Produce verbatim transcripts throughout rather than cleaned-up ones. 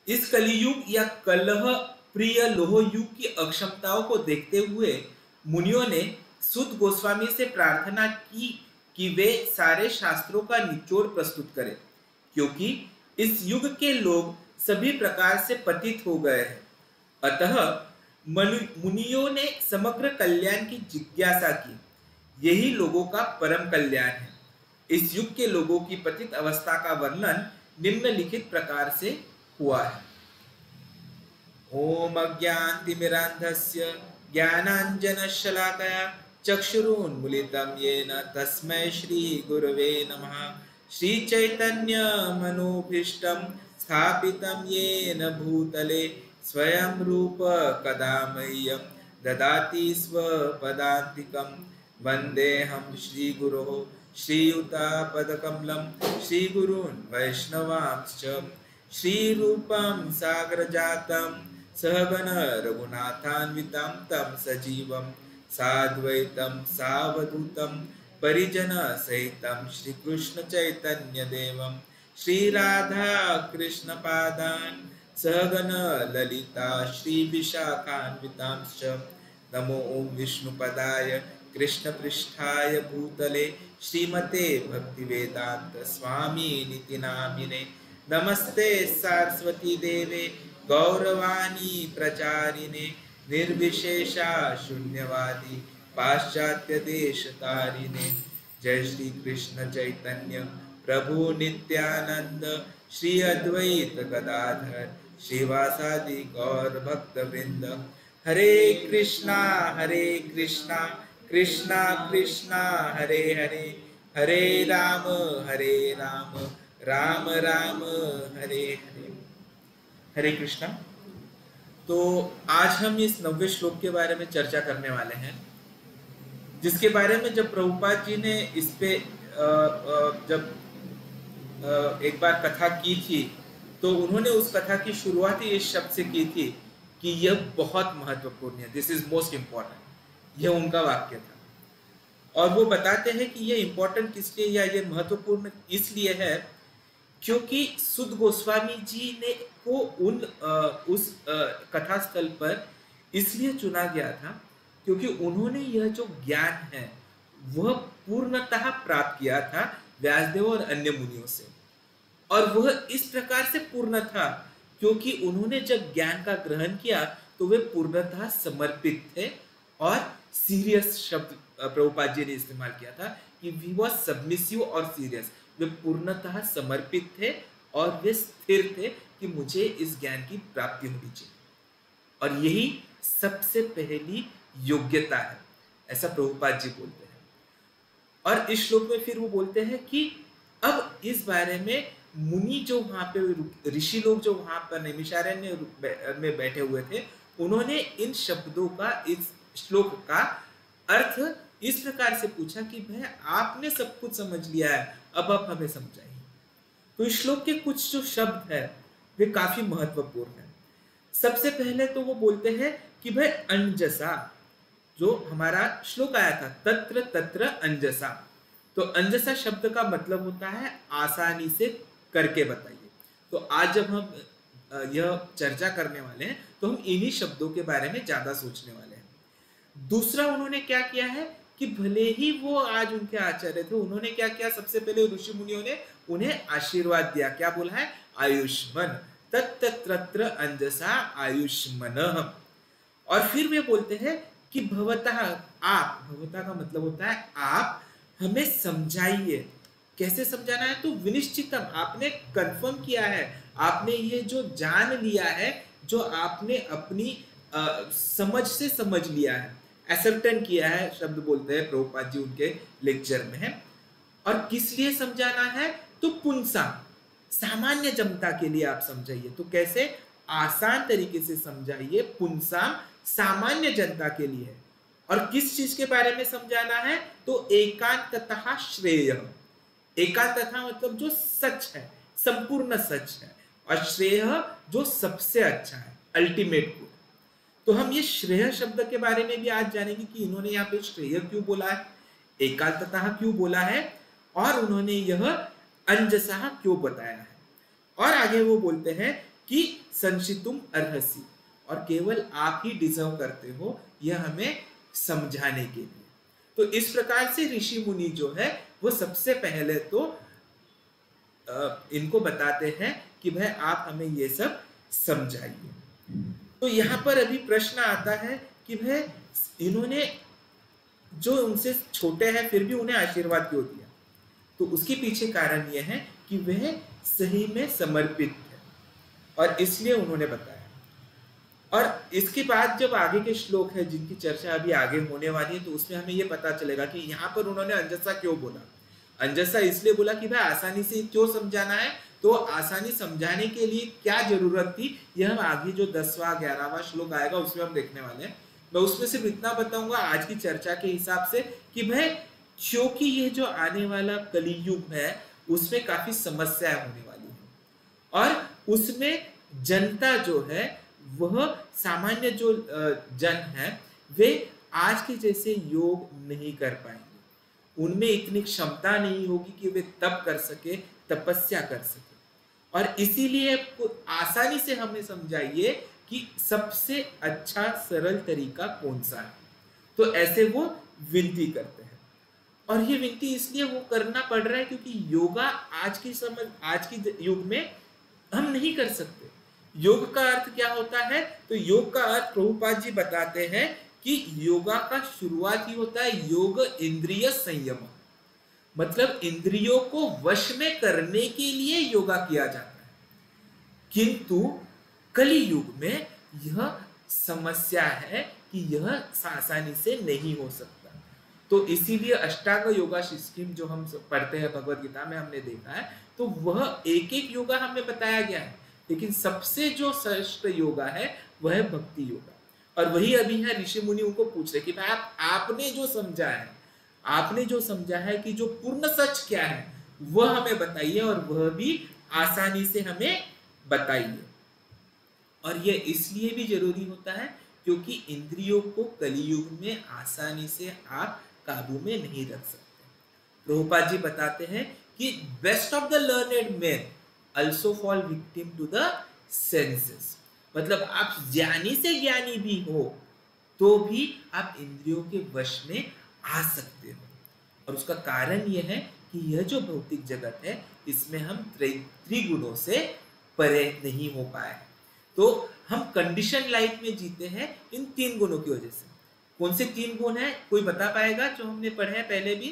इस कलियुग या कलह प्रिय लोह युग की अक्षमताओं को देखते हुए मुनियों ने सुत गोस्वामी से प्रार्थना की कि वे सारे शास्त्रों का निचोड़ प्रस्तुत करें, क्योंकि इस युग के लोग सभी प्रकार से पतित हो गए हैं। अतः मुनियों ने समग्र कल्याण की जिज्ञासा की। यही लोगों का परम कल्याण है। इस युग के लोगों की पतित अवस्था का वर्णन निम्नलिखित प्रकार से हुआ है। ओम अज्ञानतिमिरान्धस्य ज्ञानाञ्जनशलाकया चक्षुरुन्मीलितं येन तस्मै श्रीगुरवे नमः। श्रीचैतन्यमनोभीष्टं स्थापितं येन भूतले स्वयं रूप कदा मह्यं ददाति स्वपदान्तिकं। वन्देऽहं श्रीगुरोः श्रीयुतापदकमलं श्रीगुरून् वैष्णवांश्च। श्रीरूपं सागरजातं सहगण रघुनाथान्वितं तं सजीवं साद्वैतं सावधूतं परिजनसहितं श्रीकृष्णचैतन्यदेवं श्रीराधाकृष्णपादान् सहगण ललिता श्रीविशाखान्वितांश्च। नमो ओं विष्णुपदाय कृष्णपृष्ठाय भूतले श्रीमते भक्तिवेदांत स्वामिनिति नामिने। नमस्ते सरस्वती देवे गौरवाणी प्रचारिणे निर्विशेषा शून्यवादी पाश्चात्य देश तारिणे। जय श्री कृष्ण चैतन्य प्रभु नित्यानंद श्री अद्वैत गदाधर श्रीवासादि गौर भक्त वृंद। हरे कृष्णा हरे कृष्णा कृष्णा कृष्णा हरे हरे हरे राम हरे राम राम राम हरे हरे। हरे कृष्णा। तो आज हम इस नव्वे श्लोक के बारे में चर्चा करने वाले हैं, जिसके बारे में जब प्रभुपाद जी ने इस पे जब एक बार कथा की थी तो उन्होंने उस कथा की शुरुआत ही इस शब्द से की थी कि यह बहुत महत्वपूर्ण है, दिस इज मोस्ट इम्पोर्टेंट। यह उनका वाक्य था और वो बताते हैं कि यह इम्पोर्टेंट किस लिए या यह महत्वपूर्ण इसलिए है क्योंकि सुत गोस्वामी जी ने को उन आ, उस कथा स्थल पर इसलिए चुना गया था क्योंकि उन्होंने यह जो ज्ञान है वह पूर्णतः प्राप्त किया था व्यासदेव और अन्य मुनियों से। और वह इस प्रकार से पूर्ण था क्योंकि उन्होंने जब ज्ञान का ग्रहण किया तो वे पूर्णतः समर्पित थे। और सीरियस शब्द प्रभुपाद जी ने इस्तेमाल किया था कि वी वाज सबमिसिव और सीरियस। वे पूर्णतः समर्पित थे और वे स्थिर थे कि मुझे इस ज्ञान की प्राप्ति होनी चाहिए और यही सबसे पहली योग्यता है, ऐसा प्रभुपाद जी बोलते हैं। और इस श्लोक में फिर वो बोलते हैं कि अब इस बारे में मुनि जो वहां पे ऋषि लोग जो वहां पर नैमिषारण्य में बैठे हुए थे उन्होंने इन शब्दों का इस श्लोक का अर्थ इस प्रकार से पूछा कि भाई आपने सब कुछ समझ लिया है, अब आप हमें समझाइए। तो इस श्लोक के कुछ जो शब्द है वे काफी महत्वपूर्ण है। सबसे पहले तो वो बोलते हैं कि भाई अंजसा, जो हमारा श्लोक आया था तत्र तत्र अंजसा, तो अंजसा शब्द का मतलब होता है आसानी से करके बताइए। तो आज जब हम यह चर्चा करने वाले हैं तो हम इन्हीं शब्दों के बारे में ज्यादा सोचने वाले हैं। दूसरा उन्होंने क्या किया है कि भले ही वो आज उनके आचार्य थे, उन्होंने क्या किया, सबसे पहले ऋषि मुनियों ने उन्हें आशीर्वाद दिया। क्या बोला है? आयुष्मन तत्र अंजसा आयुष्मनः। और फिर वे बोलते हैं कि भवतः, आप, भवतः का मतलब होता है आप हमें समझाइए। कैसे समझाना है? तो विनिश्चितम, आपने कंफर्म किया है, आपने ये जो जान लिया है, जो आपने अपनी आ, समझ से समझ लिया है, एसर्टन किया है, शब्द बोलते हैं प्रभुपाद जी उनके लेक्चर में है। और किस लिए समझाना है? तो पुंसा, सामान्य जनता के लिए आप समझाइए। तो कैसे? आसान तरीके से समझाइए, पुंसा सामान्य जनता के लिए। और किस चीज के बारे में समझाना है? तो एकांततः श्रेय। एकांततः मतलब जो सच है, संपूर्ण सच है, और श्रेय जो सबसे अच्छा है, अल्टीमेट गुड। तो हम ये श्रेय शब्द के बारे में भी आज जानेंगे कि इन्होंने यहाँ पे श्रेय क्यों बोला है, एकांततः क्यों बोला है, और उन्होंने यह अंजसा क्यों बताया है। और आगे वो बोलते हैं कि संशितुम अर्हसि, और केवल आप ही डिजर्व करते हो, यह हमें समझाने के लिए। तो इस प्रकार से ऋषि मुनि जो है वो सबसे पहले तो इनको बताते हैं कि भाई आप हमें ये सब समझाइए। तो यहाँ पर अभी प्रश्न आता है कि भाई इन्होंने जो उनसे छोटे हैं फिर भी उन्हें आशीर्वाद क्यों दिया? तो उसके पीछे कारण यह है कि वह सही में समर्पित है और इसलिए उन्होंने बताया। और इसके बाद जब आगे के श्लोक है जिनकी चर्चा अभी आगे होने वाली है, तो उसमें हमें यह पता चलेगा कि यहाँ पर उन्होंने अंजसा क्यों बोला। अंजसा इसलिए बोला कि भाई आसानी से क्यों समझाना है, तो आसानी समझाने के लिए क्या जरूरत थी, यह हम आगे जो दसवां ग्यारहवां श्लोक आएगा उसमें हम देखने वाले हैं। मैं उसमें सिर्फ इतना बताऊंगा आज की चर्चा के हिसाब से कि भाई क्योंकि ये जो आने वाला कलियुग है उसमें काफी समस्याएं होने वाली है और उसमें जनता जो है वह सामान्य जो जन है वे आज के जैसे योग नहीं कर पाएंगे, उनमें इतनी क्षमता नहीं होगी कि वे तप कर सके, तपस्या कर सके। और इसीलिए आसानी से हमें समझाइए कि सबसे अच्छा सरल तरीका कौन सा है। तो ऐसे वो विनती करते हैं और ये विनती इसलिए वो करना पड़ रहा है क्योंकि योगा आज की समझ आज की युग में हम नहीं कर सकते। योग का अर्थ क्या होता है? तो योग का अर्थ प्रभुपाद जी बताते हैं कि योगा का शुरुआत ही होता है योग इंद्रिय संयम, मतलब इंद्रियों को वश में करने के लिए योगा किया जाता है। किंतु कली युग में यह समस्या है कि यह आसानी से नहीं हो सकता। तो इसीलिए अष्टांग योगा सिस्टम जो हम पढ़ते हैं भगवत गीता में हमने देखा है, तो वह एक एक योगा हमें बताया गया है, लेकिन सबसे जो श्रेष्ठ योगा है वह है भक्ति योगा। और वही अभी है ऋषि मुनि उनको पूछ रहे कि भाई आप आपने जो समझा है आपने जो समझा है कि जो पूर्ण सच क्या है वह हमें बताइए और वह भी आसानी से हमें बताइए। और यह इसलिए भी जरूरी होता है क्योंकि इंद्रियों को कलियुग में आसानी से आप काबू में नहीं रख सकते। प्रभुपाद जी बताते हैं कि best of the learned man also fall victim to the senses, मतलब आप ज्ञानी से ज्ञानी भी हो तो भी आप इंद्रियों के वश में आ सकते हो। और उसका कारण यह है कि यह जो भौतिक जगत है इसमें हम त्रिगुणों से परे नहीं हो पाए, तो हम कंडीशन लाइफ में जीते हैं इन तीन गुणों की वजह से। कौन से तीन गुण है कोई बता पाएगा जो हमने पढ़े हैं पहले भी?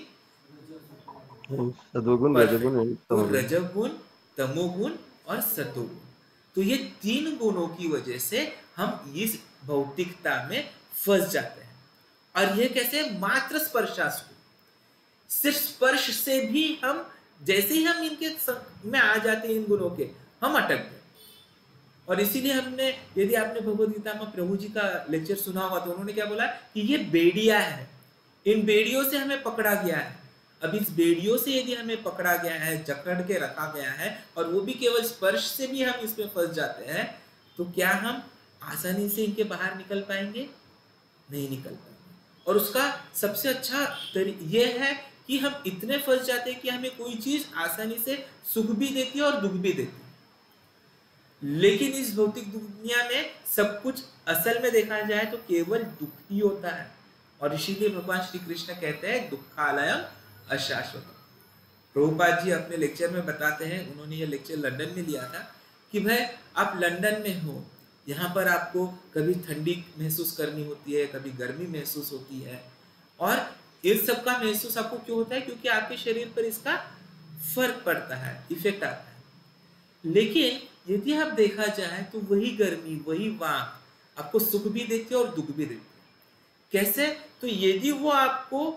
सत्वगुण, रजोगुण, तो रजोगुण, तमोगुण और सतोगुण। तो ये तीन गुणों की वजह से हम इस भौतिकता में फंस जाते हैं। और ये कैसे? मात्र स्पर्शास्त्र, सिर्फ स्पर्श से भी हम जैसे ही हम इनके में आ जाते हैं इन गुणों के, हम अटक गए। और इसीलिए हमने, यदि आपने भगवद गीता में प्रभु जी का लेक्चर सुना होगा तो उन्होंने क्या बोला कि ये बेड़िया है, इन बेड़ियों से हमें पकड़ा गया है। अब इस बेड़ियों से यदि हमें पकड़ा गया है, जकड़ के रखा गया है और वो भी केवल स्पर्श से भी हम इसमें फंस जाते हैं, तो क्या हम आसानी से इनके बाहर निकल पाएंगे? नहीं निकल पाएंगे। और उसका सबसे अच्छा यह है कि हम इतने फंस जाते हैं कि हमें कोई चीज आसानी से सुख भी देती है और दुख भी देती है। लेकिन इस भौतिक दुनिया में सब कुछ असल में देखा जाए तो केवल दुख ही होता है। और इसीलिए भगवान श्री कृष्ण कहते हैं दुखालयम अशाश्वत। प्रभुपाद जी अपने लेक्चर में बताते हैं, उन्होंने ये लेक्चर लंदन में लिया था, कि भाई आप लंदन में हो, यहाँ पर आपको कभी ठंडी महसूस करनी होती है, कभी गर्मी महसूस होती है, और इन सब का महसूस आपको क्यों होता है? क्योंकि आपके शरीर पर इसका फर्क पड़ता है, इफेक्ट आता है। लेकिन यदि आप देखा जाए तो वही गर्मी, वही वाम आपको सुख भी देती है और दुख भी देती है। कैसे? तो यदि वो आपको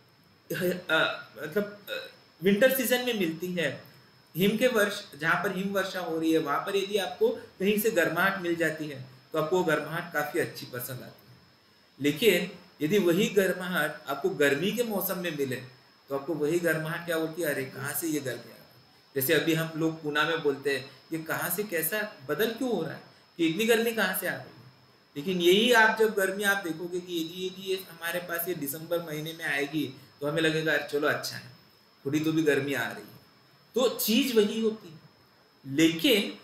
मतलब विंटर सीजन में मिलती है, हिम के वर्ष जहाँ पर हिम वर्षा हो रही है वहां पर यदि आपको कहीं से गर्माहट मिल जाती है तो आपको गर्माहट काफी अच्छी पसंद आती है। लेकिन यदि वही गर्माहट आपको गर्मी के मौसम में मिले तो आपको वही गर्माहट क्या बोलती है? अरे कहाँ से ये गर्मी आ रही। जैसे अभी हम लोग पुणे में बोलते हैं ये कहाँ से कैसा बदल क्यों हो रहा है, कि इतनी गर्मी कहाँ से आ रही है। लेकिन यही आप जब गर्मी आप देखोगे कि यदि यदि ये हमारे पास ये दिसंबर महीने में आएगी तो हमें लगेगा चलो अच्छा है, थोड़ी तो भी गर्मी आ रही है। तो चीज वही होती है। लेकिन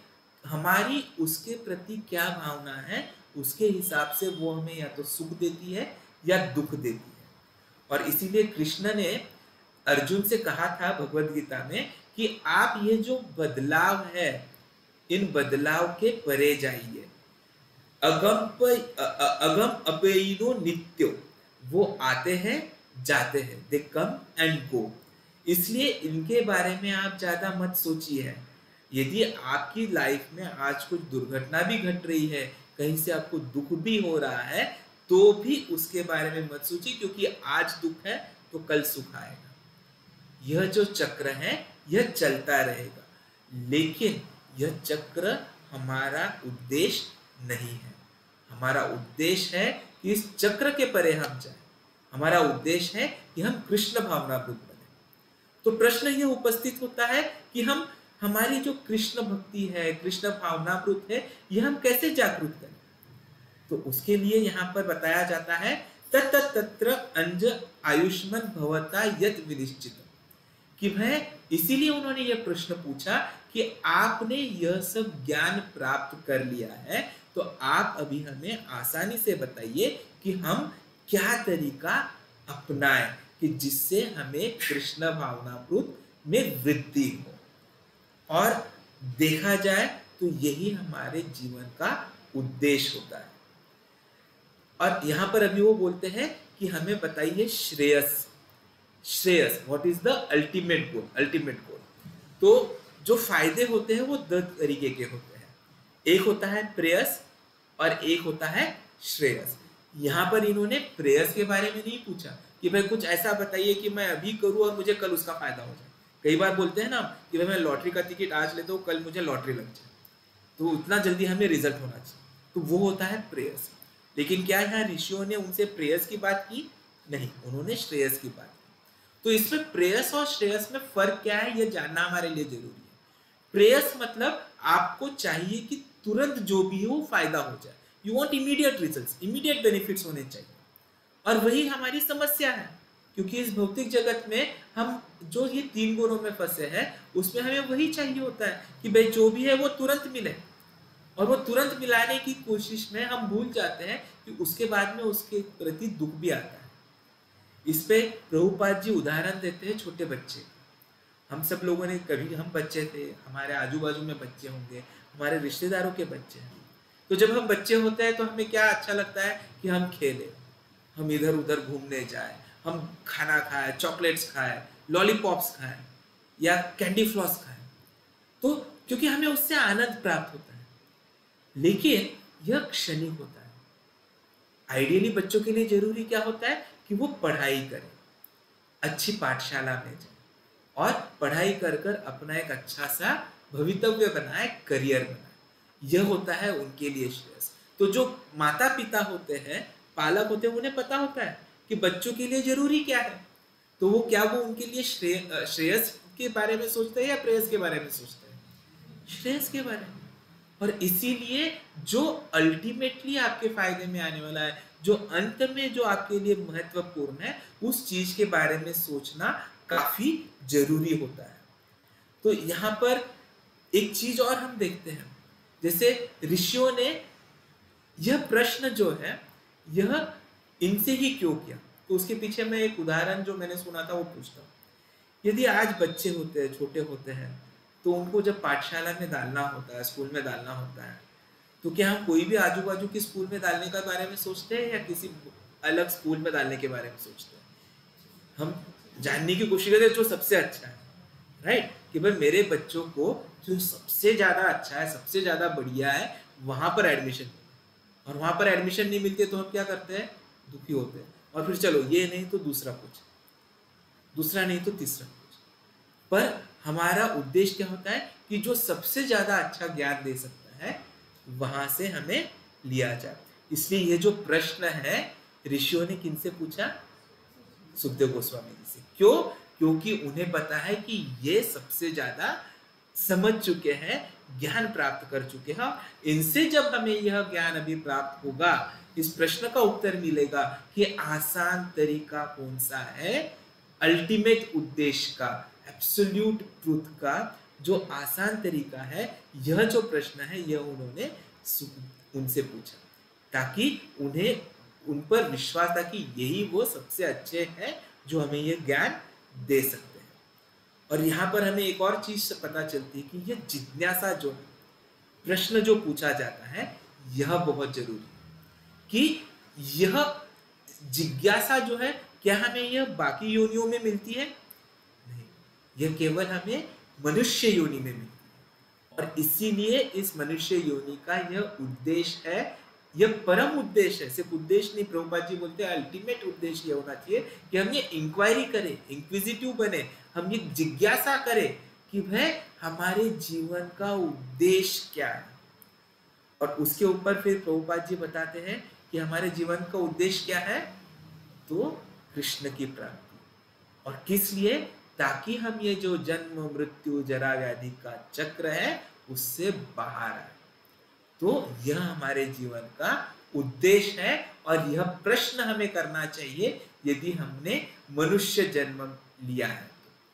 हमारी उसके प्रति क्या भावना है, उसके हिसाब से वो हमें या तो सुख देती है या दुख देती है। और इसीलिए कृष्ण ने अर्जुन से कहा था भगवद गीता में कि आप ये जो बदलाव है, इन बदलाव के परे जाइए। अगम प अगम अपेयिनो नित्यो, वो आते हैं जाते हैं, दे कम एंड गो। इसलिए इनके बारे में आप ज्यादा मत सोचिए। यदि आपकी लाइफ में आज कुछ दुर्घटना भी घट रही है, कहीं से आपको दुख भी हो रहा है, तो भी उसके बारे में मत सोचिए, क्योंकि आज दुख है तो कल सुख आएगा। यह जो चक्र है यह चलता रहेगा, लेकिन यह चक्र हमारा उद्देश्य नहीं है। हमारा उद्देश्य है कि इस चक्र के परे हम जाएं। हमारा उद्देश्य है कि हम कृष्ण भावनाभूत बने। तो प्रश्न यह उपस्थित होता है कि हम हमारी जो कृष्ण भक्ति है, कृष्ण भावनाभूत है, यह हम कैसे जागरूक करें। तो उसके लिए यहाँ पर बताया जाता है तत् तत्र अंज आयुष्मान भवता यत् विनिश्चित, कि भाई इसीलिए उन्होंने यह प्रश्न पूछा कि आपने यह सब ज्ञान प्राप्त कर लिया है, तो आप अभी हमें आसानी से बताइए कि हम क्या तरीका अपनाएं कि जिससे हमें कृष्ण भावनाभूत में वृद्धि हो। और देखा जाए तो यही हमारे जीवन का उद्देश्य होता है। और यहाँ पर अभी वो बोलते हैं कि हमें बताइए Shreyas, Shreyas what is the ultimate goal, ultimate goal. तो जो फायदे होते हैं वो दो तरीके के होते हैं, एक होता है प्रेयस और एक होता है श्रेयस। यहाँ पर इन्होंने प्रेयस के बारे में नहीं पूछा कि भाई कुछ ऐसा बताइए कि मैं अभी करूँ और मुझे कल उसका फायदा हो जाए। कई बार बोलते हैं ना कि भाई मैं लॉटरी का टिकट आज लेता हूँ, कल मुझे लॉटरी लग जाए, तो उतना जल्दी हमें रिजल्ट होना चाहिए, तो वो होता है प्रेयस। लेकिन क्या यहाँ ऋषियों ने उनसे प्रेयस की बात की? नहीं, उन्होंने श्रेयस की बात की। तो इसमें प्रेयस और श्रेयस में फर्क क्या है, यह जानना हमारे लिए जरूरी है। प्रेयस मतलब आपको चाहिए कि तुरंत जो भी हो फायदा हो जाए, you want immediate results, immediate benefits होने चाहिए। और वही हमारी समस्या है, क्योंकि इस भौतिक जगत में हम जो ये तीन गुणों में फंसे हैं, उसमें हमें वही चाहिए होता है कि भाई जो भी है वो तुरंत मिले। और वो तुरंत मिलाने की कोशिश में हम भूल जाते हैं कि उसके बाद में उसके प्रति दुख भी आता है। इस पे प्रभुपाद जी उदाहरण देते हैं छोटे बच्चे। हम सब लोगों ने कभी, हम बच्चे थे, हमारे आजू बाजू में बच्चे होंगे, हमारे रिश्तेदारों के बच्चे हैं। तो जब हम बच्चे होते हैं तो हमें क्या अच्छा लगता है कि हम खेलें, हम इधर उधर घूमने जाए, हम खाना खाएं, चॉकलेट्स खाएं, लॉलीपॉप्स खाएं या कैंडी फ्लॉस खाएं, तो क्योंकि हमें उससे आनंद प्राप्त होता है। लेकिन यह क्षणिक होता है। आइडियली बच्चों के लिए जरूरी क्या होता है कि वो पढ़ाई करें, अच्छी पाठशाला में जाए और पढ़ाई कर कर अपना एक अच्छा सा भवितव्य बनाए, करियर बनाए। यह होता है उनके लिए श्रेयस। तो जो माता पिता होते हैं, पालक होते हैं, उन्हें पता होता है कि बच्चों के लिए जरूरी क्या है। तो वो क्या वो उनके लिए श्रेय श्रेयस के बारे में सोचते हैं या प्रेयस के बारे में सोचते हैं? श्रेयस के बारे में। और इसीलिए जो अल्टीमेटली आपके फायदे में आने वाला है, जो अंत में जो आपके लिए महत्वपूर्ण है, उस चीज के बारे में सोचना काफी जरूरी होता है। तो यहाँ पर एक चीज और हम देखते हैं, जैसे ऋषियों ने यह प्रश्न जो है यह इनसे ही क्यों किया, तो उसके पीछे मैं एक उदाहरण जो मैंने सुना था वो पूछता हूँ। यदि आज बच्चे होते हैं, छोटे होते हैं, तो उनको जब पाठशाला में डालना होता है, स्कूल में डालना होता है, तो क्या हम कोई भी आजू बाजू के स्कूल में डालने के बारे में सोचते हैं या किसी अलग स्कूल में डालने के बारे में सोचते हैं? हम जानने की कोशिश करते हैं जो सबसे अच्छा है, राइट, कि भाई मेरे बच्चों को जो सबसे ज्यादा अच्छा है, सबसे ज्यादा बढ़िया है, वहां पर एडमिशन। और वहां पर एडमिशन नहीं मिलती तो हम क्या करते हैं? दुखी होते हैं। और फिर चलो ये नहीं तो दूसरा कुछ, दूसरा नहीं तो तीसरा कुछ। पर हमारा उद्देश्य क्या होता है कि जो सबसे ज्यादा अच्छा ज्ञान दे सकता है वहां से हमें लिया जाए। इसलिए ये जो प्रश्न है ऋषियों ने किनसे पूछा? सुखदेव गोस्वामी जी से। क्यों? क्योंकि उन्हें पता है कि ये सबसे ज्यादा समझ चुके हैं, ज्ञान प्राप्त कर चुके हैं। इनसे जब हमें यह ज्ञान अभी प्राप्त होगा, इस प्रश्न का उत्तर मिलेगा कि आसान तरीका कौन सा है अल्टीमेट उद्देश्य का, एब्सोल्यूट ट्रूथ का, जो आसान तरीका है, यह जो प्रश्न है यह उन्होंने उनसे पूछा, ताकि उन्हें उन पर विश्वास था कि यही वो सबसे अच्छे हैं जो हमें ये ज्ञान दे सकते हैं। और यहाँ पर हमें एक और चीज पता चलती है कि यह जिज्ञासा जो है, प्रश्न जो पूछा जाता है, यह बहुत जरूरी है। कि यह जिज्ञासा जो है, क्या हमें यह बाकी योनियों में मिलती है? नहीं, यह केवल हमें मनुष्य योनि में मिलती है। और इसीलिए इस मनुष्य योनि का यह उद्देश्य है, यह परम उद्देश्य है। सिर्फ उद्देश्य नहीं, प्रभुपाद जी बोलते हैं अल्टीमेट उद्देश्य यह होना चाहिए कि हम ये इंक्वायरी करें, इंक्विजिटिव बने, हम ये जिज्ञासा करें कि भाई हमारे जीवन का उद्देश्य क्या है। और उसके ऊपर फिर प्रभुपाद जी बताते हैं कि हमारे जीवन का उद्देश्य क्या है, तो कृष्ण की प्राप्ति। और किस लिए? ताकि हम ये जो जन्म मृत्यु जरा व्याधि का चक्र है उससे बाहर आए। तो यह हमारे जीवन का उद्देश्य है और यह प्रश्न हमें करना चाहिए यदि हमने मनुष्य जन्म लिया है।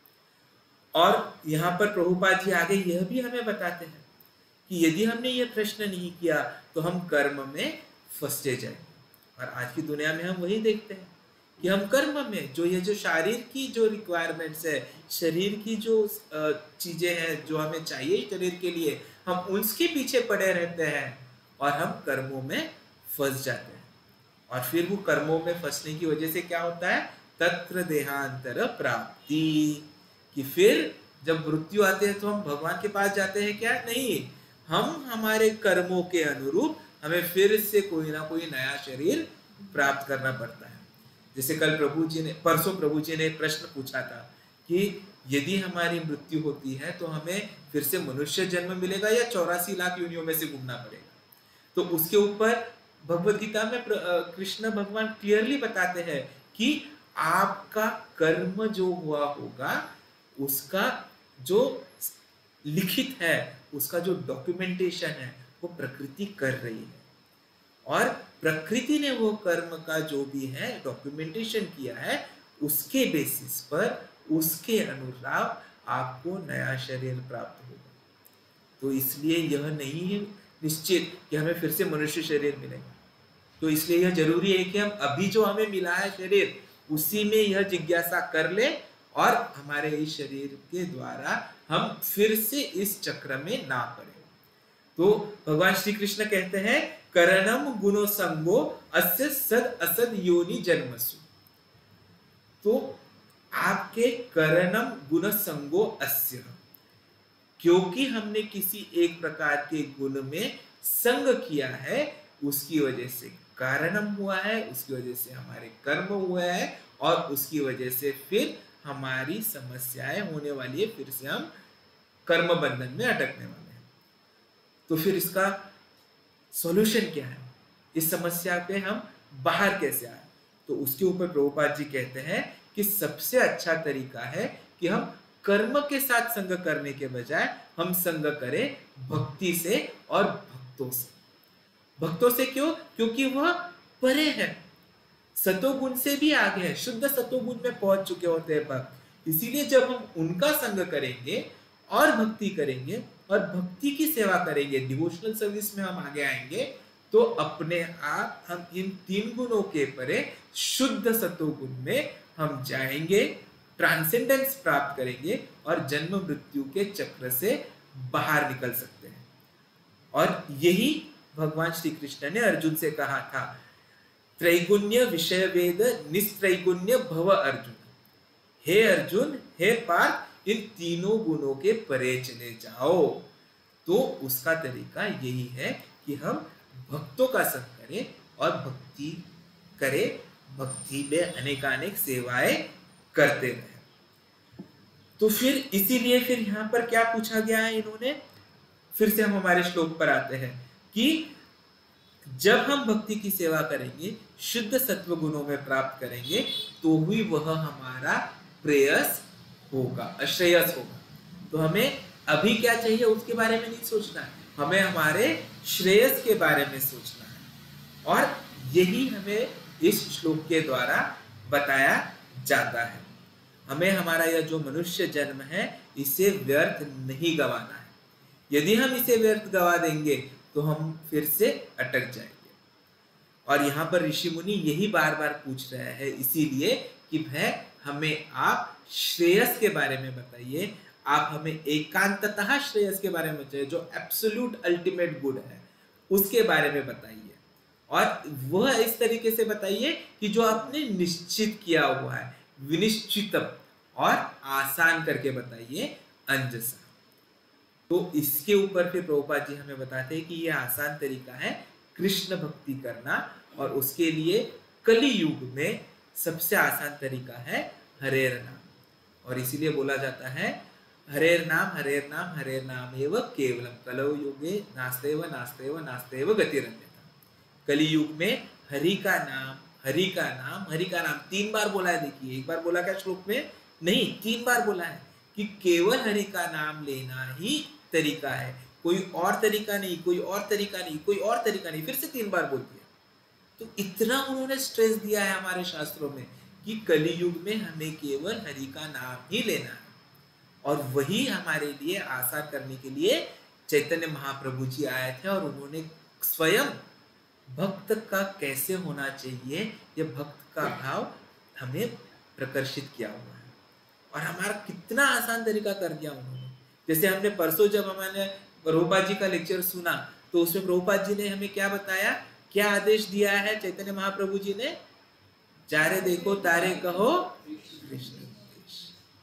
और यहाँ पर प्रभुपाद जी आगे यह भी हमें बताते हैं कि यदि हमने ये प्रश्न नहीं किया तो हम कर्म में फंसते जाएंगे। और आज की दुनिया में हम वही देखते हैं कि हम कर्म में जो ये जो शरीर की जो रिक्वायरमेंट्स है, शरीर की जो चीजें हैं जो हमें चाहिए शरीर के लिए, हम उसके पीछे पड़े रहते हैं और हम कर्मों में फंस जाते हैं। और फिर वो कर्मों में फंसने की वजह से क्या होता है, तत्र देहांतर प्राप्ति, कि फिर जब मृत्यु आते हैं तो हम भगवान के पास जाते हैं क्या? नहीं, हम हमारे कर्मों के अनुरूप हमें फिर से कोई ना कोई नया शरीर प्राप्त करना पड़ता है। जैसे कल प्रभु जी ने, परसों प्रभु जी ने प्रश्न पूछा था कि यदि हमारी मृत्यु होती है तो हमें फिर से मनुष्य जन्म मिलेगा या चौरासी लाख योनियों में से घूमना पड़ेगा। तो उसके ऊपर भगवद गीता में कृष्ण भगवान क्लियरली बताते हैं कि आपका कर्म जो हुआ होगा उसका जो लिखित है, उसका जो डॉक्यूमेंटेशन है वो प्रकृति कर रही है। और प्रकृति ने वो कर्म का जो भी है डॉक्यूमेंटेशन किया है, उसके बेसिस पर, उसके अनुसार आपको नया शरीर प्राप्त होगा। तो इसलिए यह नहीं है निश्चित कि हमें फिर से मनुष्य शरीर मिलेगा। तो इसलिए यह जरूरी है कि हम अभी जो हमें मिला है शरीर, उसी में यह जिज्ञासा कर ले और हमारे इस शरीर के द्वारा हम फिर से इस चक्र में ना पड़े। तो भगवान श्री कृष्ण कहते हैं करणम गुणो संगो अस्य सद असद योनि जन्मसु। तो आपके करणम गुण संगो अस्य, क्योंकि हमने किसी एक प्रकार के गुण में संग किया है, उसकी वजह से कारणम हुआ है, उसकी वजह से हमारे कर्म हुए हैं और उसकी वजह से फिर हमारी समस्याएं होने वाली है, फिर से हम कर्म बंधन में अटकने वाले हैं। तो फिर इसका सॉल्यूशन क्या है, इस समस्या पे हम बाहर कैसे आए? तो उसके ऊपर प्रभुपाद जी कहते हैं कि सबसे अच्छा तरीका है कि हम कर्म के साथ संग करने के बजाय हम संग करें भक्ति से और भक्तों से। भक्तों से क्यों? क्योंकि वह परे है, सतोगुण से भी आगे है, शुद्ध सतोगुण में पहुंच चुके होते हैं भक्त। इसीलिए जब हम उनका संग करेंगे और भक्ति करेंगे और भक्ति की सेवा करेंगे, डिवोशनल सर्विस में हम आगे आएंगे, तो अपने आप हम इन तीन गुणों के परे शुद्ध सतोगुण में हम जाएंगे, ट्रांसेंडेंस प्राप्त करेंगे और जन्म मृत्यु के चक्र से बाहर निकल सकते हैं। और यही भगवान श्री कृष्ण ने अर्जुन से कहा था, त्रैगुण्य विषय वेद निस्त्रैगुण्य भव अर्जुन। हे अर्जुन, हे पार्थ, इन तीनों गुणों के परे चले जाओ। तो उसका तरीका यही है कि हम भक्तों का संग करें और भक्ति करें, भक्ति में अनेकानेक सेवाएं करते रहे। तो फिर इसीलिए फिर यहाँ पर क्या पूछा गया है इन्होंने, फिर से हम हमारे श्लोक पर आते हैं कि जब हम भक्ति की सेवा करेंगे, शुद्ध सत्व गुणों में प्राप्त करेंगे, तो ही वह हमारा प्रेयस होगा, अश्रेयस होगा। तो हमें अभी क्या चाहिए उसके बारे में नहीं सोचना है, हमें हमारे श्रेयस के बारे में सोचना है। और यही हमें इस श्लोक के द्वारा बताया जाता है। हमें हमारा यह जो मनुष्य जन्म है, इसे व्यर्थ नहीं गंवाना है। यदि हम इसे व्यर्थ गंवा देंगे तो हम फिर से अटक जाएंगे। और यहाँ पर ऋषि मुनि यही बार बार पूछ रहे हैं, इसीलिए कि भाई हमें आप श्रेयस के बारे में बताइए, आप हमें एकांततः श्रेयस के बारे में बताइए, जो एब्सोल्यूट अल्टीमेट गुड है उसके बारे में बताइए। और वह इस तरीके से बताइए कि जो आपने निश्चित किया हुआ है, विनिश्चितम, और आसान करके बताइए, अंजसा। तो इसके ऊपर फिर प्रभुपाद जी हमें बताते हैं कि यह आसान तरीका है कृष्ण भक्ति करना, और उसके लिए कली युग में सबसे आसान तरीका है हरेर नाम। और इसीलिए बोला जाता है हरेर नाम हरेर नाम हरेर नाम एव केवलम कलौ युगे नास्तेव नास्तेव नास्तेव गतिरन्यथा। कली युग में हरि का नाम हरि का नाम हरि का नाम तीन बार बोला है। देखिए, एक बार बोला क्या श्लोक में? नहीं, तीन बार बोला है कि केवल हरि का नाम लेना ही तरीका है, कोई और तरीका नहीं, कोई और तरीका नहीं, कोई और तरीका नहीं। फिर से तीन बार बोल दिया। तो इतना उन्होंने स्ट्रेस दिया है हमारे शास्त्रों में कि कली युग में हमें केवल हरि का नाम ही लेना है। और वही हमारे लिए आसान करने के लिए चैतन्य महाप्रभु जी आए थे, और उन्होंने स्वयं भक्त का कैसे होना चाहिए, ये भक्त का भाव हमें प्रकर्षित किया हुआ है। और हमारा कितना आसान तरीका कर दिया उन्होंने। जैसे हमने परसों जब हमने प्रभुपाद जी का लेक्चर सुना, तो उसमें प्रभुपाद जी ने हमें क्या बताया, क्या आदेश दिया है चैतन्य महाप्रभु जी ने? जारे देखो तारे कहो कृष्ण उपदेश।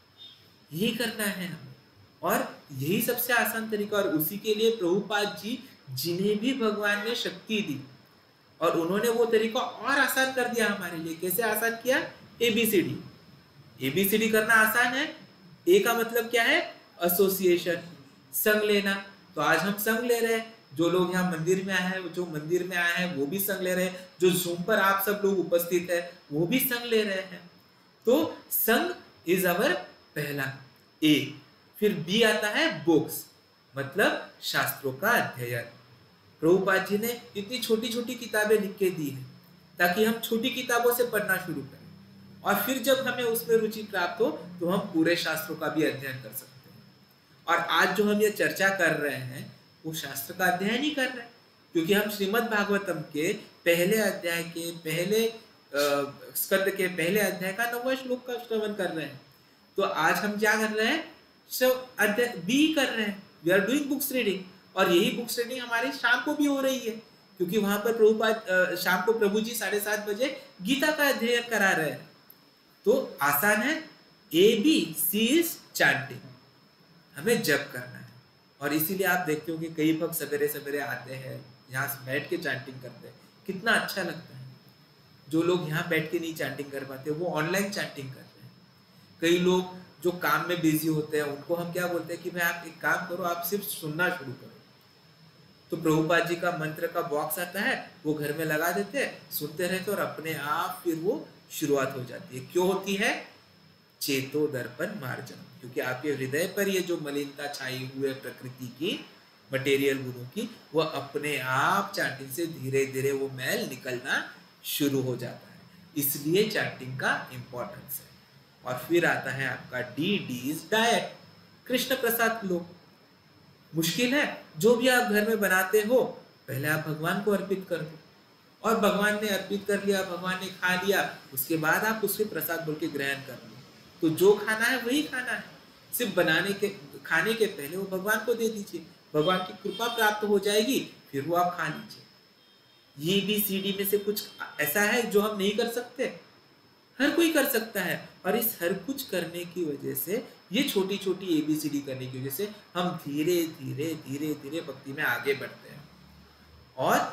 यही करना है हमें, और यही सबसे आसान तरीका। और उसी के लिए प्रभुपाद जी, जिन्हें भी भगवान ने शक्ति दी, और उन्होंने वो तरीका और आसान कर दिया हमारे लिए। कैसे आसान किया? एबीसीडी। एबीसीडी करना आसान है। ए का मतलब क्या है? एसोसिएशन, संग लेना। तो आज हम संग ले रहे हैं। जो लोग यहाँ मंदिर में आए हैं, जो मंदिर में आए हैं वो भी संग ले रहे हैं, जो जूम पर आप सब लोग उपस्थित है वो भी संग ले रहे हैं। तो संग इज अवर पहला ए। फिर बी आता है बुक्स, मतलब शास्त्रों का अध्ययन। प्रभुपाद जी ने इतनी छोटी छोटी किताबें लिख के दी है ताकि हम छोटी किताबों से पढ़ना शुरू करें, और फिर जब हमें उसमें रुचि प्राप्त हो तो हम पूरे शास्त्रों का भी अध्ययन कर सकते हैं। और आज जो हम ये चर्चा कर रहे हैं वो शास्त्र का अध्ययन ही कर रहे हैं, क्योंकि हम श्रीमद् भागवतम के पहले अध्याय के पहले स्कंद के पहले अध्याय का नौवां श्लोक का श्रवण कर रहे हैं। तो आज हम क्या कर रहे हैं? सब अध्याय बी कर रहे हैं। We are doing books reading. और यही बुक्स रीडिंग हमारी शाम को भी हो रही है, क्योंकि वहां पर प्रभुपाद शाम को प्रभु जी साढ़े सात बजे गीता का अध्ययन करा रहे हैं। तो आसान है। A B C is chanting, हमें जप करना है। और इसीलिए आप देखते हो कि कई भक्त सवेरे सवेरे आते हैं, यहाँ बैठ के चैंटिंग करते हैं, कितना अच्छा लगता है। जो लोग यहाँ बैठ के नहीं चैंटिंग कर पाते वो ऑनलाइन चैंटिंग करते हैं। कई लोग जो काम में बिजी होते हैं उनको हम क्या बोलते हैं कि भाई आप एक काम करो, आप सिर्फ सुनना शुरू करो। तो प्रभुपाद जी का मंत्र का बॉक्स आता है, वो घर में लगा देते हैं, सुनते रहते, और अपने आप फिर वो शुरुआत हो जाती है। क्यों होती है? चेतो दर्पण मार्जन, क्योंकि आपके हृदय पर ये जो मलिनता छाई हुई है प्रकृति की, मटेरियल गुणों की, वो अपने आप चैंटिंग से धीरे धीरे वो मैल निकलना शुरू हो जाता है। इसलिए चैंटिंग का इंपॉर्टेंस है। और फिर आता है आपका D D is diet, Krishna prasad लो। मुश्किल है? जो भी आप घर में बनाते हो पहले आप भगवान को अर्पित कर दो, और भगवान ने अर्पित कर लिया, भगवान ने खा लिया, उसके बाद आप उसके प्रसाद बोल के ग्रहण कर लो। तो जो खाना है वही खाना है। सिर्फ बनाने के खाने के पहले वो भगवान को दे दीजिए, भगवान की कृपा प्राप्त हो जाएगी, फिर वो आप खा लीजिए। ये भी सी डी में से कुछ ऐसा है जो हम नहीं कर सकते? हर कोई कर सकता है। और इस हर कुछ करने की वजह से, ये छोटी छोटी एबीसीडी करने की वजह से हम धीरे धीरे धीरे धीरे भक्ति में आगे बढ़ते हैं, और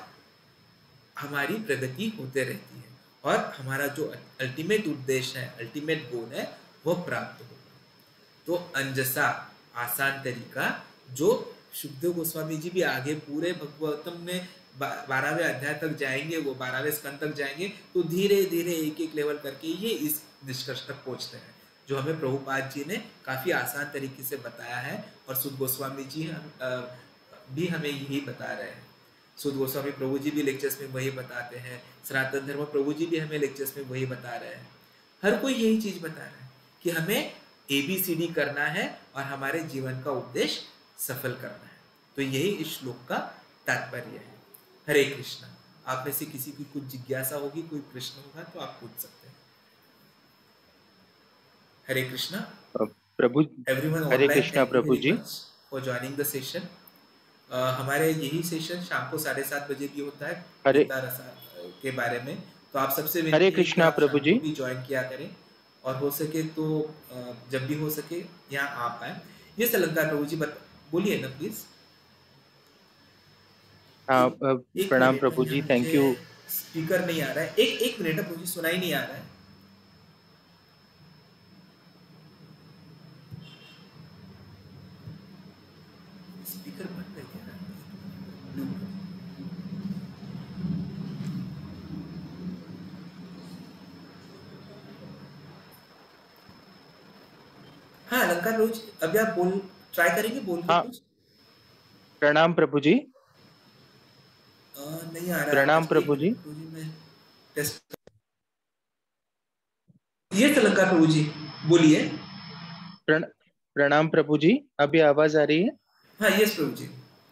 हमारी प्रगति होते रहती है, और हमारा जो अल्टीमेट उद्देश्य है, अल्टीमेट गोल है, वो प्राप्त होगा। तो अंजसा, आसान तरीका, जो सुखदेव गोस्वामी जी भी आगे पूरे भगवतम में बारहवें अध्याय तक जाएंगे, वो बारहवें स्कंद तक जाएंगे, तो धीरे धीरे एक एक लेवल करके ये इस निष्कर्ष तक पहुंचते हैं, जो हमें प्रभुपाद जी ने काफी आसान तरीके से बताया है। और सुध गोस्वामी जी हम, आ, भी हमें यही बता रहे हैं। सुध गोस्वामी प्रभु जी भी लेक्चर्स में वही बताते हैं, सनातन धर्म प्रभु जी भी हमें लेक्चर्स में वही बता रहे हैं। हर कोई यही चीज बता रहा है कि हमें ए बी सी डी करना है और हमारे जीवन का उद्देश्य सफल करना है। तो यही इस श्लोक का तात्पर्य है। हरे कृष्णा। आप में से किसी की कुछ जिज्ञासा होगी, कोई प्रश्न होगा तो आप पूछ सकते हैं। Hare Krishna Prabhu. Everyone Hare online, Krishna thank you Prabhu very ji. Much for joining the session. हमारे यही सेशन शाम को साढ़े सात बजे भी होता है हरे गीता रसा के बारे में। तो आप सबसे हरे विनती है कि कृष्णा आप प्रभु शाम जी। को भी ज्वाइन किया करें और हो सके तो अ, जब भी हो सके यहाँ आप आए। ये अलंकार प्रभु जी बता बोलिए ना प्लीज। हाँ, एक अ, एक प्रणाम मिनट, प्रभु यहाँ जी, थैंक मुझे यू। स्पीकर नहीं आ रहा है। एक एक मिनट प्रभु जी, सुनाई नहीं आ रहा है। स्पीकर बंद है क्या? हाँ अलंकार प्रभु जी, अभी आप बोल ट्राई करेंगे बोल के हाँ, कुछ। प्रणाम प्रभु जी। अ, नहीं आ रहा प्रणाम आवाज, एक प्रभु जी। मिनट प्रभु जी मैं टेस्ट। ये अलंकार प्रभु जी बोलिए। प्रण, प्रणाम प्रभु जी, अभी आवाज आ रही है? हाँ यस प्रभु जी।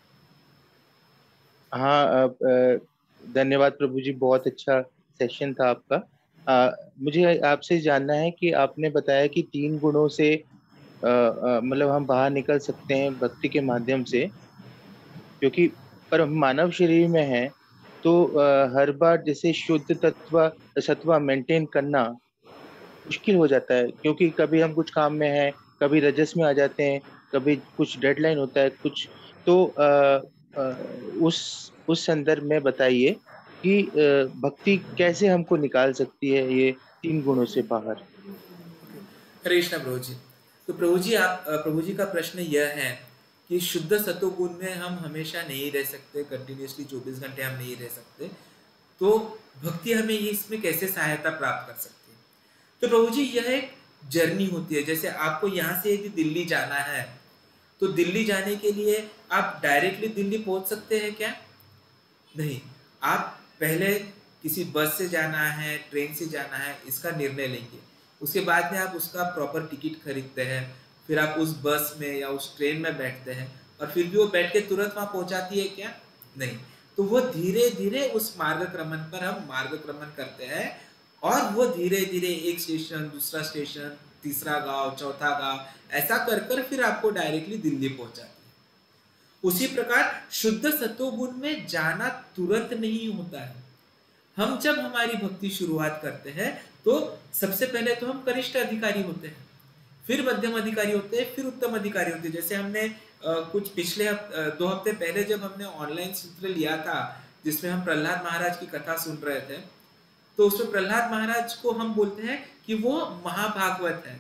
हाँ, अ, अ, धन्यवाद प्रभु जी, बहुत अच्छा सेशन था आपका। अ, मुझे आपसे जानना है कि आपने बताया कि तीन गुणों से अ, अ, मतलब हम बाहर निकल सकते हैं भक्ति के माध्यम से, क्योंकि पर हम मानव शरीर में है तो अ, हर बार जैसे शुद्ध तत्व सत्व मेंटेन करना मुश्किल हो जाता है, क्योंकि कभी हम कुछ काम में हैं, कभी रजस में आ जाते हैं, कभी कुछ डेडलाइन होता है कुछ। तो आ, आ, उस उस संदर्भ में बताइए कि अ, भक्ति कैसे हमको निकाल सकती है ये तीन गुणों से बाहर। हरे कृष्णा प्रभु जी। तो प्रभु जी आप अ, प्रभु जी का प्रश्न यह है कि शुद्ध सतोगुण में हम हमेशा नहीं रह सकते, कंटिन्यूसली चौबीस घंटे हम नहीं रह सकते। तो भक्ति हमें ये इसमें कैसे सहायता प्राप्त कर सकती है? तो प्रभु जी यह एक जर्नी होती है। जैसे आपको यहाँ से यदि दिल्ली जाना है तो दिल्ली जाने के लिए आप डायरेक्टली दिल्ली पहुंच सकते हैं क्या? नहीं। आप पहले किसी बस से जाना है, ट्रेन से जाना है, इसका निर्णय लेंगे। उसके बाद में आप उसका प्रॉपर टिकट खरीदते हैं, फिर आप उस बस में या उस ट्रेन में बैठते हैं और फिर भी वो बैठ के तुरंत वहां पहुंचाती है क्या? नहीं। तो वो धीरे धीरे उस मार्गक्रमण पर हम मार्गक्रमण करते हैं और वो धीरे धीरे एक स्टेशन, दूसरा स्टेशन, तीसरा गांव, चौथा गांव, ऐसा कर कर फिर आपको डायरेक्टली दिल्ली पहुंचाती है। उसी प्रकार शुद्ध सतोगुण में जाना तुरंत नहीं होता है। हम जब हमारी भक्ति शुरुआत करते हैं तो सबसे पहले तो हम कनिष्ठ अधिकारी होते हैं, फिर मध्यम अधिकारी होते हैं, फिर उत्तम अधिकारी होते हैं। जैसे हमने अ, कुछ पिछले हफ, अ, दो हफ्ते पहले जब हमने ऑनलाइन सूत्र लिया था जिसमें हम प्रहलाद महाराज की कथा सुन रहे थे, तो उसमें प्रहलाद महाराज को हम बोलते हैं कि वो महाभागवत है,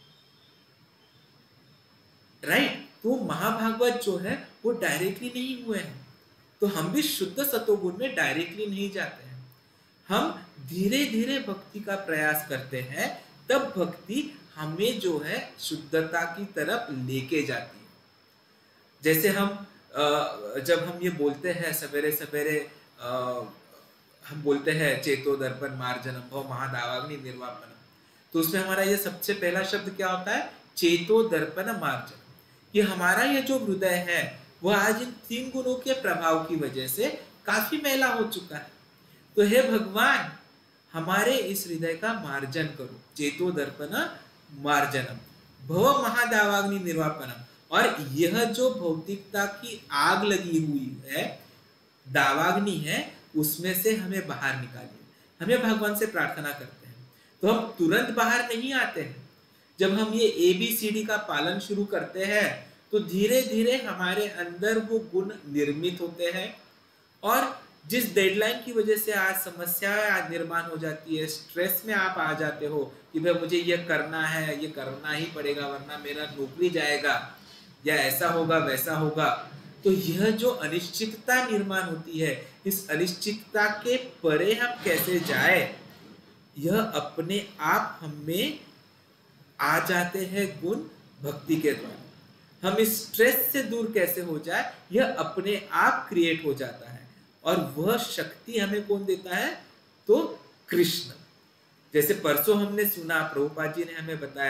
राइट? तो महाभागवत जो है वो डायरेक्टली नहीं हुए हैं। तो हम भी शुद्ध सतोगुण में डायरेक्टली नहीं जाते हैं, हम धीरे धीरे भक्ति का प्रयास करते हैं, तब भक्ति हमें जो है शुद्धता की तरफ लेके जाती है। जैसे हम अ, जब हम ये बोलते हैं सवेरे सवेरे, हम बोलते हैं चेतो दर्पण मार्जनम भव महादावाग्नि निर्वापनम, तो उसमें हमारा ये सबसे पहला शब्द क्या होता है? चेतो दर्पण मार्जन। कि हमारा ये जो हृदय है वह आज इन तीन गुणों के प्रभाव की वजह से काफी मैला हो चुका है। तो हे भगवान, हमारे इस हृदय का मार्जन करो। चेतो दर्पण मार्जनम भव महादावाग्नि निर्वापनम। और यह जो भौतिकता की आग लगी हुई है, दावाग्नि है, उसमें से हमें बाहर निकालिए। हमें भगवान से प्रार्थना करते हैं तो हम तुरंत बाहर नहीं आते हैं। जब हम ये ए बी सी डी का पालन शुरू करते हैं तो धीरे धीरे हमारे अंदर वो गुण निर्मित होते हैं। और जिस डेडलाइन की वजह से आज समस्याएं आज निर्माण हो जाती है, स्ट्रेस में आप आ जाते हो कि भाई मुझे ये करना है, ये करना ही पड़ेगा वरना मेरा नौकरी जाएगा, या ऐसा होगा वैसा होगा। तो यह जो अनिश्चितता निर्माण होती है, इस अनिश्चितता के परे हम कैसे जाए, यह अपने आप हमें आ जाते हैं गुण भक्ति के द्वारा। हम इस स्ट्रेस से दूर कैसे हो जाए, यह अपने आप क्रिएट हो जाता है। और वह शक्ति हमें कौन देता है? तो कृष्ण। जैसे परसों हमने सुना, प्रभुपाद जी ने हमें बताया कि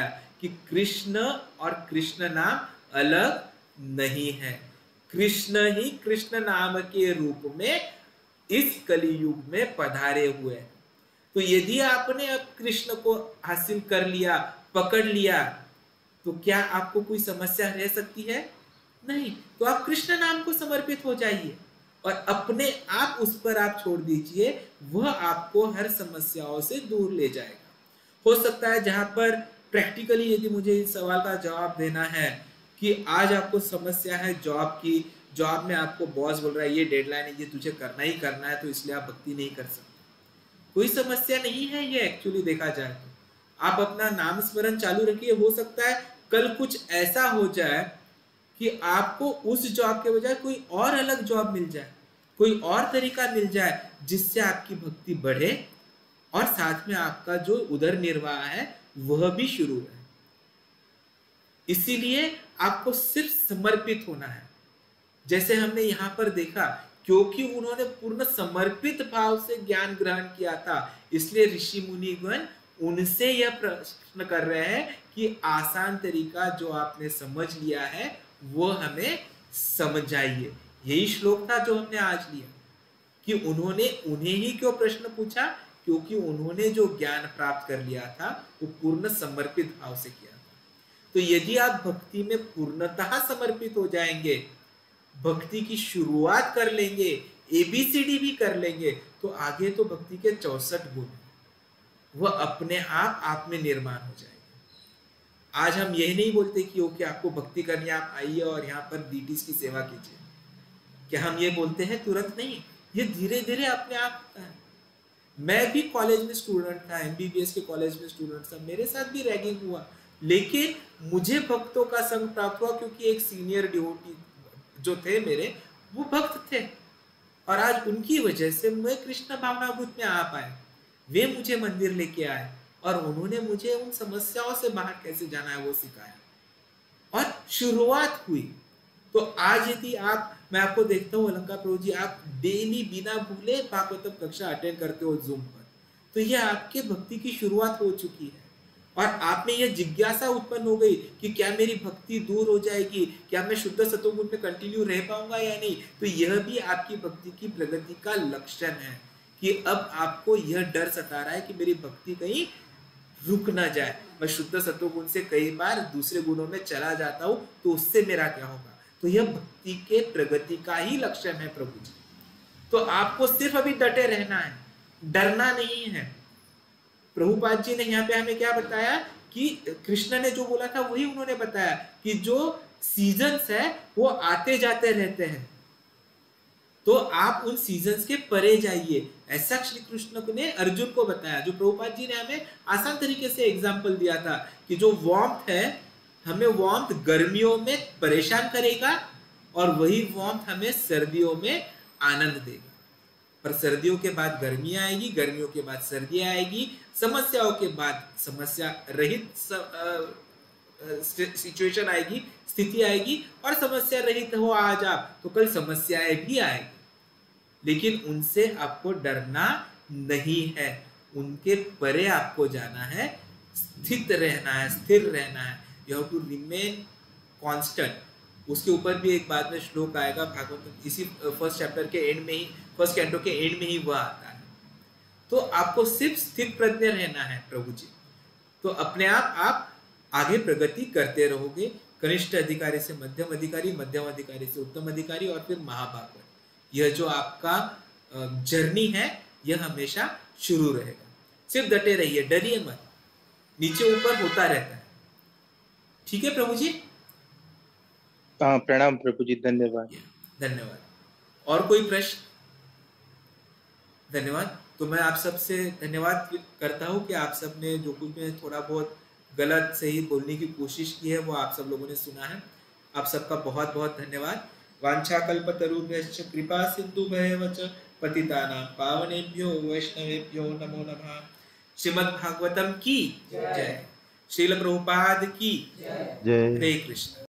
कि कृष्ण और कृष्ण नाम अलग नहीं है। कृष्ण ही कृष्ण नाम के रूप में इस कलियुग में पधारे हुए हैं। तो यदि आपने अब कृष्ण को हासिल कर लिया, पकड़ लिया, तो क्या आपको कोई समस्या रह सकती है? नहीं। तो आप कृष्ण नाम को समर्पित हो जाइए और अपने आप उस पर आप छोड़ दीजिए, वह आपको हर समस्याओं से दूर ले जाएगा। हो सकता है जहां पर प्रैक्टिकली यदि मुझे इस सवाल का जवाब देना है कि आज आपको समस्या है जॉब की, जॉब में आपको बॉस बोल रहा है ये डेडलाइन है, ये तुझे करना ही करना है, तो इसलिए आप भक्ति नहीं कर सकते, कोई समस्या नहीं है ये। एक्चुअली देखा जाए तो आप अपना नाम स्मरण चालू रखिए। हो सकता है कल कुछ ऐसा हो जाए कि आपको उस जॉब के बजाय कोई और अलग जॉब मिल जाए, कोई और तरीका मिल जाए जिससे आपकी भक्ति बढ़े और साथ में आपका जो उदर निर्वाह है वह भी शुरू है। इसीलिए आपको सिर्फ समर्पित होना है। जैसे हमने यहाँ पर देखा, क्योंकि उन्होंने पूर्ण समर्पित भाव से ज्ञान ग्रहण किया था, इसलिए ऋषि मुनिगण उनसे यह प्रश्न कर रहे हैं कि आसान तरीका जो आपने समझ लिया है वो हमें समझाइए। यही श्लोक था जो हमने आज लिया कि उन्होंने उन्हें ही क्यों प्रश्न पूछा, क्योंकि उन्होंने जो ज्ञान प्राप्त कर लिया था वो पूर्ण समर्पित भाव से किया था। तो यदि आप भक्ति में पूर्णतः समर्पित हो जाएंगे, भक्ति की शुरुआत कर लेंगे, एबीसीडी भी कर लेंगे, तो आगे तो भक्ति के चौसठ गुण वह अपने आप आप में निर्माण हो जाएंगे। आज हम यही नहीं बोलते कि ओके आपको भक्ति करनी है, आप आइए और यहाँ पर डीटीज की सेवा कीजिए। क्या हम ये बोलते हैं? तुरंत नहीं, ये धीरे धीरे अपने आप होता है। मैं भी कॉलेज में स्टूडेंट था, एमबीबीएस के कॉलेज में स्टूडेंट था, मेरे साथ भी रैगिंग हुआ, लेकिन मुझे भक्तों का संग प्राप्त हुआ क्योंकि एक सीनियर डिवोटी जो थे मेरे, वो भक्त थे और आज उनकी वजह से मैं कृष्ण भावनाभूत में आ पाया। वे मुझे मंदिर लेके आए और उन्होंने मुझे उन समस्याओं से बाहर कैसे जाना है वो सिखाया और शुरुआत हुई। तो आज यदि आप, मैं आपको देखता हूँ अलंकार प्रभु जी, आप डेली बिना भूले भागवतम कक्षा अटेंड करते हो जूम पर, तो यह आपके भक्ति की शुरुआत हो चुकी है और आप में यह जिज्ञासा उत्पन्न हो गई कि क्या मेरी भक्ति दूर हो जाएगी, क्या मैं शुद्ध सतोगुण में कंटिन्यू रह पाऊंगा या नहीं। तो यह भी आपकी भक्ति की प्रगति का लक्षण है कि अब आपको यह डर सता रहा है कि मेरी भक्ति कहीं रुक ना जाए, मैं शुद्ध सतोगुण से कई बार दूसरे गुणों में चला जाता हूं, तो उससे मेरा क्या होगा। तो यह भक्ति के प्रगति का ही लक्षण है प्रभु जी। तो आपको सिर्फ अभी डटे रहना है, डरना नहीं है। प्रभुपाद जी ने यहाँ पे हमें क्या बताया कि कृष्ण ने जो बोला था वही उन्होंने बताया कि जो सीजन्स है वो आते जाते रहते हैं, तो आप उन सीजन्स के परे जाइए। ऐसा श्री कृष्ण ने अर्जुन को बताया, जो प्रभुपाद जी ने हमें आसान तरीके से एग्जाम्पल दिया था कि जो वार्मथ है, हमें वार्मथ गर्मियों में परेशान करेगा और वही वार्मथ हमें सर्दियों में आनंद देगा। पर सर्दियों के बाद गर्मी आएगी, गर्मियों के बाद सर्दी आएगी, समस्याओं के बाद समस्या रहित सिचुएशन आएगी, स्थिति आएगी, और समस्या रहित हो आज आप तो कल समस्याएं भी आएगी। लेकिन उनसे आपको डरना नहीं है, उनके परे आपको जाना है, स्थित रहना है, स्थिर रहना है। You have to remain constant. उसके ऊपर भी एक बाद में श्लोक आएगा भागवत, इसी फर्स्ट चैप्टर के एंड में ही, फर्स्ट कैंटो के एंड में ही वह आता है। तो आपको सिर्फ स्थित प्रज्ञ रहना है प्रभु जी, तो अपने आप आप आगे प्रगति करते रहोगे। कनिष्ठ अधिकारी से मध्यम अधिकारी, मध्यम अधिकारी से उत्तम अधिकारी और फिर महाभागवत। यह जो आपका जर्नी है यह हमेशा शुरू रहेगा। सिर्फ डटे रहिए, डरिए मत, नीचे ऊपर होता रहता है। ठीक है प्रभु जी? हाँ, प्रणाम प्रभु जी, धन्यवाद। धन्यवाद। और कोई प्रश्न? धन्यवाद। तो मैं आप सबसे धन्यवाद करता हूँ कि आप सब ने जो कुछ में थोड़ा बहुत गलत सही बोलने की कोशिश की है वो आप सब लोगों ने सुना है। आप सबका बहुत बहुत धन्यवाद। वाञ्छाकल्पतरुभ्यश्च कृपा सिन्धुभ्येव च पतितानां पावनेभ्यो वैष्णवेभ्यो नमो नमः। श्रीमद् भागवतम की जय। श्रील प्रभुपाद की जय। हरे कृष्ण।